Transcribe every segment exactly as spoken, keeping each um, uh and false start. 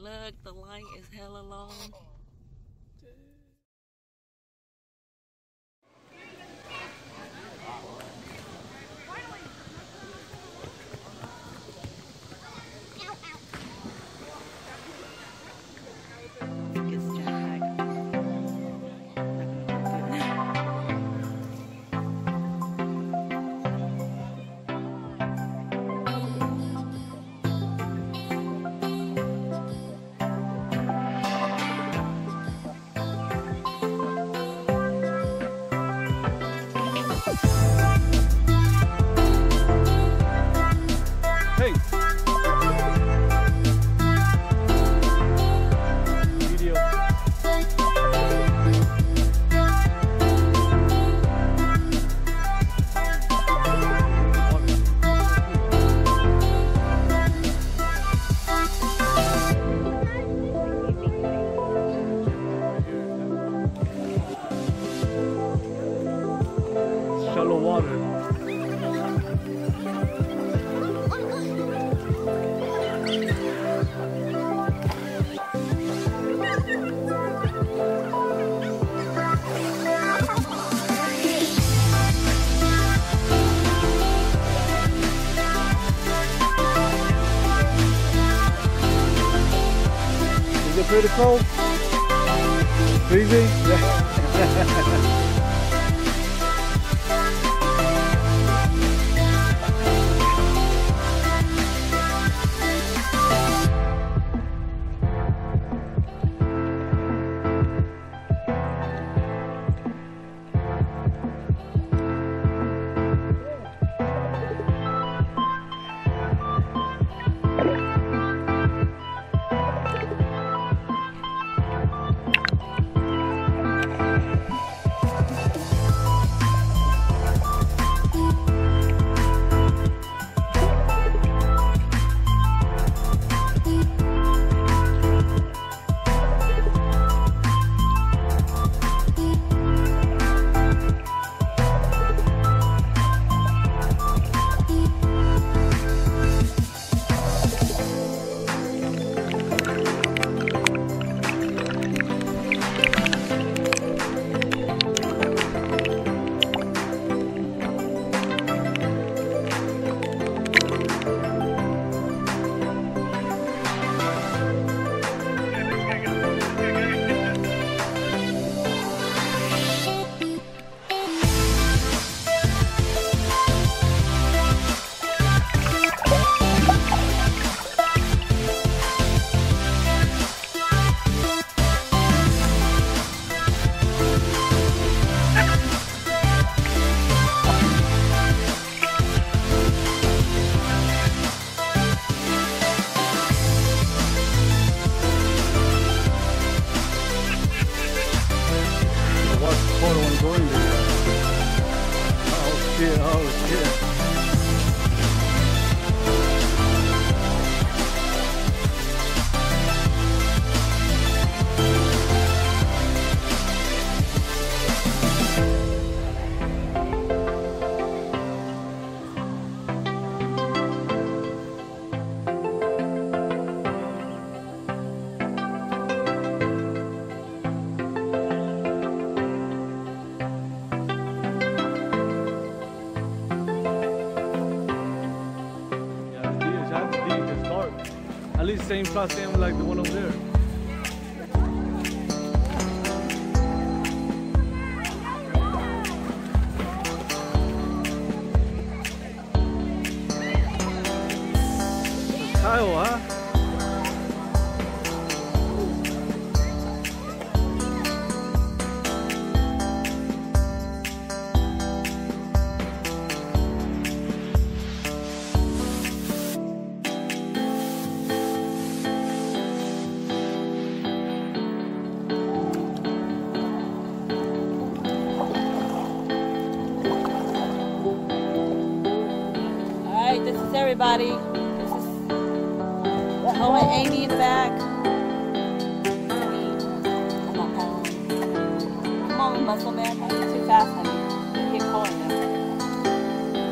Look, the line is hella long. Shallow water. Is it pretty cold? Freezing? Yeah. Oh shit. At least same shot, same like the one over there. Kyle, huh? This is everybody. This is Joe and Amy in the back. Come on, Paul. Come on, muscle man. That's too fast, honey. You keep pulling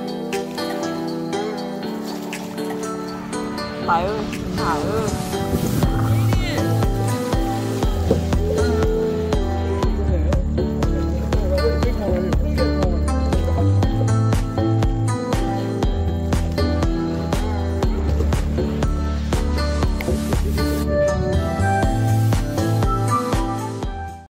them. Fire, fire.